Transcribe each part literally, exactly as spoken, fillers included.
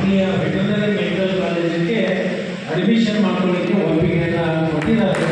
ಇಲ್ಲಿಯ veterinary medical ಕಾಲೇಜಿಗೆ admission ಮಾಡ್ಕೊಳ್ಳಿಕ್ಕೆ ಒಪ್ಪಿಗೆಯನ್ನು ಕೊಟ್ಟಿದ್ದಾರೆ.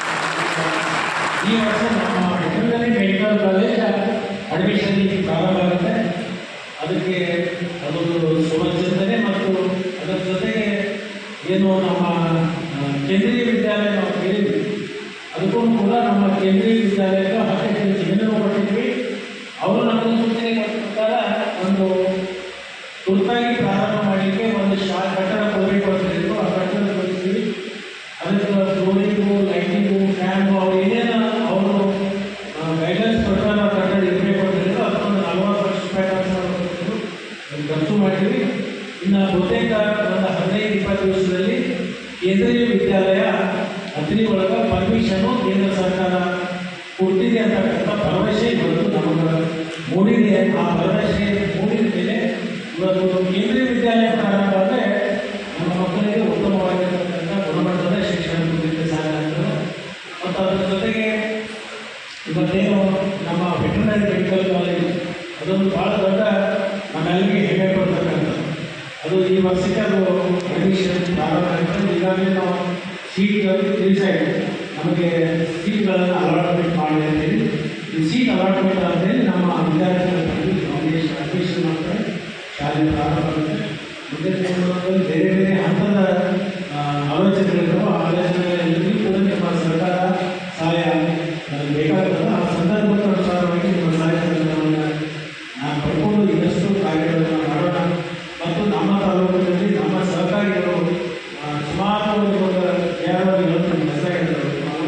ಈ ವರ್ಷ ನಮ್ಮ ವೆಟರ್ನರಿ ಮೆಡಿಕಲ್ ಕಾಲೇಜ್ ಅಡ್ಮಿಷನ್ ಪ್ರಾರಂಭ ಆಗುತ್ತೆ. ಅದಕ್ಕೆ ಅದೊಂದು ಸುಮಚಿಂತನೆ ಮತ್ತು ಅದರ ಜೊತೆಗೆ ಏನು ನಮ್ಮ ಕೇಂದ್ರೀಯ ವಿದ್ಯಾಲಯ ನಾವು ಕೇಳಿದ್ವಿ, ಅದಕ್ಕೂ ಕೂಡ ನಮ್ಮ ಕೇಂದ್ರೀಯ ವಿದ್ಯಾಲಯಕ್ಕೆ ಹತ್ತು ಜಮೀನನ್ನು ಕೊಟ್ಟಿದ್ವಿ. ಅವರು ನಮಗೆ ಸೂಚನೆ ಕೊಟ್ಟ ಪ್ರಕಾರ ಒಂದು ತುರ್ತಾಗಿ ಪ್ರಾರಂಭ ಮಾಡಲಿಕ್ಕೆ ಒಂದು ಶಾ ಕಟ್ಟಡ ಕೊಡಬೇಕು ಅಂತ ಹೇಳಿದ್ರು. ಆ ಕಟ್ಟಡ ಕೊಡ್ತೀವಿ. ಅದಕ್ಕೆ ಫ್ಲೋರಿಂಗು, ಲೈಟಿಂಗು, ಫ್ಯಾನು ಅವ್ರು ಏನೇನು ಅವರು ಗೈಡ್ಲೈನ್ಸ್ ಪ್ರಕಾರ ಕಟ್ಟಡ ಇರಬೇಕು ಅಂತ ಹೇಳಿದ್ರು. ಅದಕ್ಕೊಂದು ನಲ್ವತ್ತು ಲಕ್ಷ ರೂಪಾಯಿ ಖರ್ಚು ಮಾಡಿಕೊಟ್ಟಿದ್ರು. ಅದು ಖರ್ಚು ಮಾಡಿದ್ವಿ. ಇನ್ನು ಬಹುತೇಕ ಒಂದು ಹದಿನೈದು ಇಪ್ಪತ್ತು ದಿವಸದಲ್ಲಿ ಕೇಂದ್ರೀಯ ವಿದ್ಯಾಲಯ ಅಗ್ನಿ ಒಳಗೆ ಪರ್ಮಿಷನು ಕೇಂದ್ರ ಸರ್ಕಾರ ಕೊಡ್ತಿದೆ ಅಂತಕ್ಕಂಥ ಭರವಸೆ ಇವತ್ತು ನಮಗೆ ಮೂಡಿದೆ. ಆ ಭರವಸೆ ಮೂಡಿದ ಮೇಲೆ ಇವತ್ತು ಕೇಂದ್ರೀಯ ವಿದ್ಯಾಲಯ ಪ್ರಾರಂಭ ಆದರೆ ನಮ್ಮ ಮಕ್ಕಳಿಗೆ ಉತ್ತಮವಾಗಿರ್ತಕ್ಕಂಥ ಗುಣಮಟ್ಟದ ಶಿಕ್ಷಣ ಕೊಡಲಿಕ್ಕೆ ಸಾಧ್ಯ ಆಗ್ತದೆ. ಮತ್ತು ಅದರ ಜೊತೆಗೆ ಇವತ್ತೇನು ನಮ್ಮ ವೆಟರ್ನರಿ ಮೆಡಿಕಲ್ ಕಾಲೇಜ್ ಅದೊಂದು ಭಾಳ ದೊಡ್ಡ ನಮ್ಮೆಲ್ಲರಿಗೆ ಹೆಮ್ಮೆ ಕೊಡ್ತಕ್ಕಂಥದ್ದು. ಅದು ಈ ವರ್ಷಕ್ಕೆ ಅದು ಅಡ್ಮಿಷನ್ ಪ್ರಾರಂಭ ಆಗ್ತದೆ. ಈಗಾಗಲೇ ನಾವು ಸೀಟ್ಗಳಲ್ಲಿ ತಿಳಿಸಾಯಿತು, ನಮಗೆ ಸೀಟ್ಗಳನ್ನು ಅಲಾಟ್ಮೆಂಟ್ ಮಾಡಿ ಅಂತೇಳಿ. ಈ ಸೀಟ್ ಅಲಾಟ್ಮೆಂಟ್ ಅಂತೇಳಿ ನಮ್ಮ ವಿದ್ಯಾರ್ಥಿಗಳ ಫೌಂಡೇಶನ್ ಅಡ್ಮಿಷನ್ ಮಾಡ್ತಾರೆ. ಶಾಲೆ ಪ್ರಾರಂಭ ಆಗುತ್ತೆ. ಮುಂದೆ ಬೇರೆ ಬೇರೆ ಹಂತದ ಆಲೋಚನೆಗಳಿರುವ ಆಲೋಚನೆಗಳಲ್ಲಿ ಕೂಡ ನಿಮ್ಮ ಸರ್ಕಾರ ಸಹಾಯ ಬೇಕಾಗ್ತದೆ. ಆ ಸಂದರ್ಭದ ಅನುಸಾರವಾಗಿ ನಿಮ್ಮ ಸಹಾಯವನ್ನು ನಾನು ಪಡ್ಕೊಂಡು ಇನ್ನಷ್ಟು ಕಾರ್ಯಗಳನ್ನು ಮಾಡೋಣ. ಮತ್ತು ನಮ್ಮ ತಾಲೂಕಿನಲ್ಲಿ ನಮ್ಮ ಸಹಕಾರಿಗಳು ಸುಮಾರು ಒಂದು ಎರಡು ಇವತ್ತು ಹೆಸರಾಗಿದ್ದರು.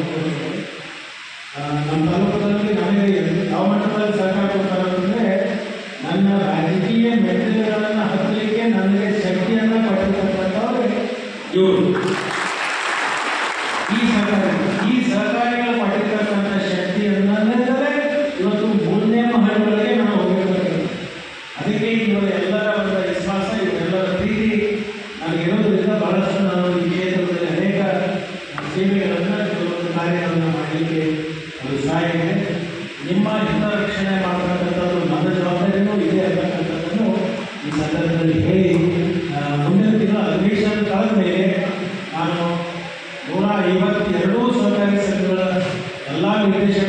ನಮ್ಮ ತಾಲೂಕಿನಲ್ಲಿ ನನಗೆ ಯಾವ ಮಟ್ಟದಲ್ಲಿ ಸಹಕಾರ ಕೊಡ್ತಾರೆ ಅಂತಂದರೆ, ನನ್ನ ರಾಜಕೀಯ ಮೆಟ್ಟಿಲುಗಳನ್ನು ಹತ್ತಲಿಕ್ಕೆ ನನಗೆ ಶಕ್ತಿಯನ್ನು ಕೊಟ್ಟಿರ್ತಕ್ಕಂಥವ್ರು ಇವರು. ಈ ಸಹಕಾರಿ ಈ ಸಹಕಾರಿಗಳು ಪಟ್ಟಿರ್ತಕ್ಕಂಥ ಶಕ್ತಿಯನ್ನೆಂದರೆ ಇವತ್ತು ಮೂರನೇ ಮಹಡಿಗಳಿಗೆ ನಾವು ಹೋಗಿರ್ತಕ್ಕಂಥ. ಅದಕ್ಕೆ ಇವರು ಎಲ್ಲರ ಒಂದು ವಿಶ್ವಾಸ, ಇವರೆಲ್ಲರ ಪ್ರೀತಿ ನನಗಿರೋದ್ರಿಂದ ಬಹಳಷ್ಟು ನಾನು ಈ ಕ್ಷೇತ್ರದಲ್ಲಿ ಅನೇಕ ಸೇವೆಗಳನ್ನು ಕೆಲವೊಂದು ಕಾರ್ಯಗಳನ್ನು ಮಾಡಲಿಕ್ಕೆ ಅದು ಸಹಾಯ ಇದೆ. ನಿಮ್ಮ ಹಿತರಕ್ಷಣೆ ಮಾಡತಕ್ಕಂಥದ್ದು ನನ್ನ ಜವಾಬ್ದಾರಿಯೂ ಇದೆ ಅಂತಕ್ಕಂಥದ್ದನ್ನು ಈ ಸಂದರ್ಭದಲ್ಲಿ ಹೇಳಿ, ಮುಂದಿನ ದಿನ ಅಧಿವೇಶನ ಕಳೆದ ಮೇಲೆ ನಾನು ನೂರ ಐವತ್ತೆರಡೂ ಸಹಕಾರಿ ಸಂಘಗಳ ಎಲ್ಲ ನಿರ್ದೇಶಕ